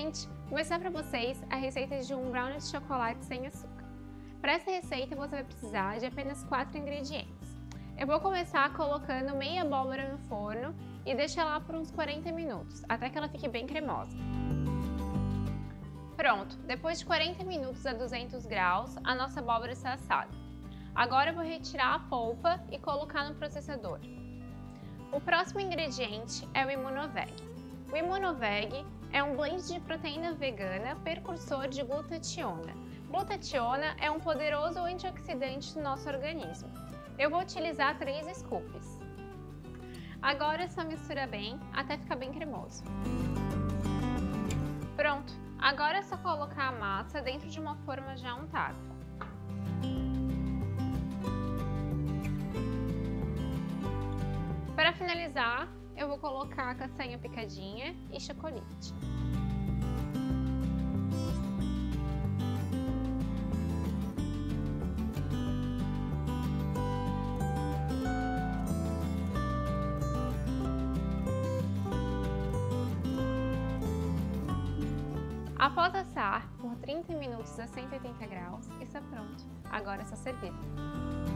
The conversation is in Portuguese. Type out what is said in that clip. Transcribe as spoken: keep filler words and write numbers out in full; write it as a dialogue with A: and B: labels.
A: Gente, vou mostrar para vocês a receita de um brownie de chocolate sem açúcar. Para essa receita você vai precisar de apenas quatro ingredientes. Eu vou começar colocando meia abóbora no forno e deixar lá por uns quarenta minutos, até que ela fique bem cremosa. Pronto, depois de quarenta minutos a duzentos graus, a nossa abóbora está assada. Agora eu vou retirar a polpa e colocar no processador. O próximo ingrediente é o Imunoveg. O Imunoveg é um blend de proteína vegana precursor de glutationa. Glutationa é um poderoso antioxidante do nosso organismo. Eu vou utilizar três scoops. Agora é só misturar bem até ficar bem cremoso. Pronto! Agora é só colocar a massa dentro de uma forma já untada. Para finalizar, eu vou colocar castanha picadinha e chocolate. Após assar por trinta minutos a cento e oitenta graus, está pronto. Agora é só servir.